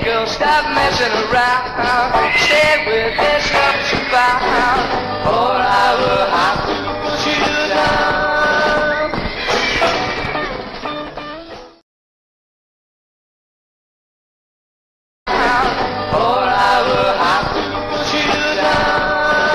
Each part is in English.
girl, stop messing around. Stay with this love you found, or I will have to put you down. Or I will have to put you down.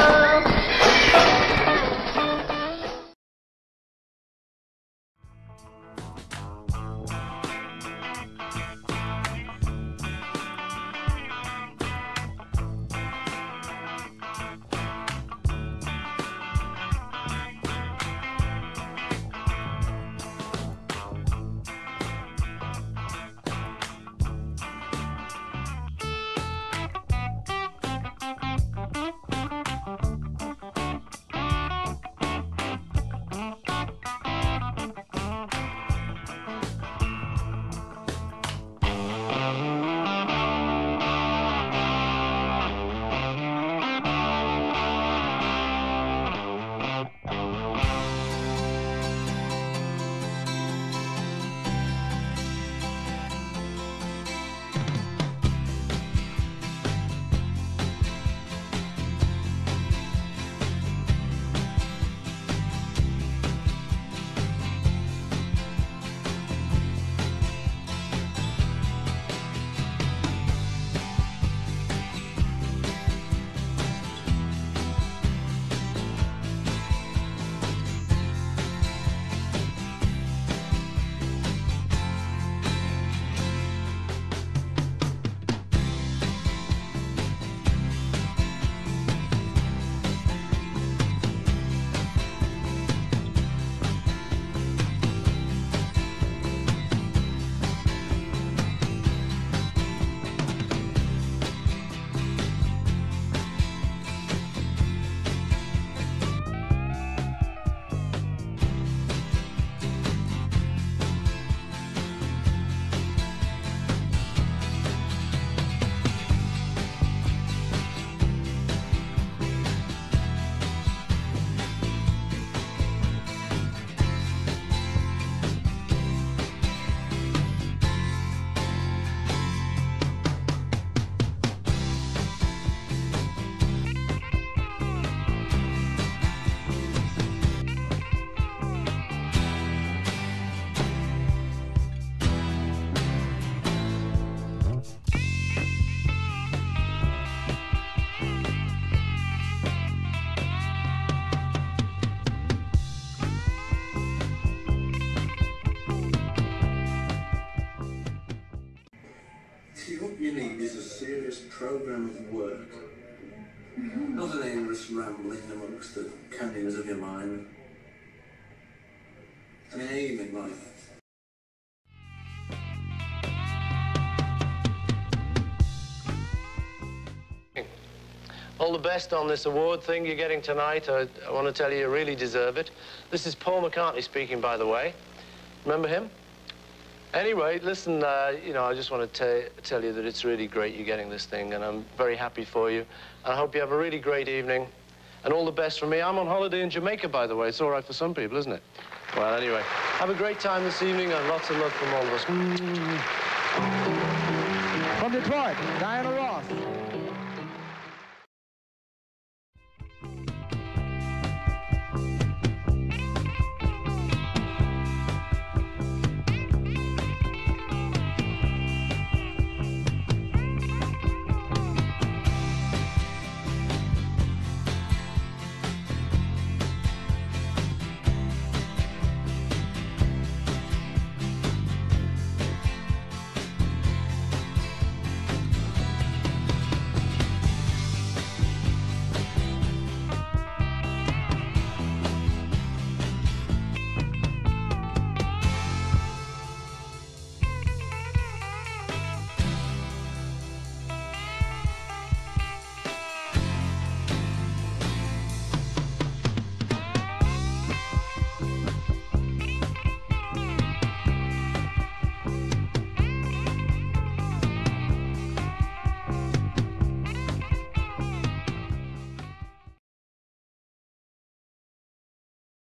What you need is a serious programme of work, not an aimless rambling amongst the canyons of your mind. An aim in life. All the best on this award thing you're getting tonight. I want to tell you, you really deserve it. This is Paul McCartney speaking, by the way. Remember him? Anyway, listen, you know, I just want to tell you that it's really great you're getting this thing, and I'm very happy for you. I hope you have a really great evening, and all the best from me. I'm on holiday in Jamaica, by the way. It's all right for some people, isn't it? Well, anyway, have a great time this evening, and lots of love from all of us. From Detroit, Diana Ross.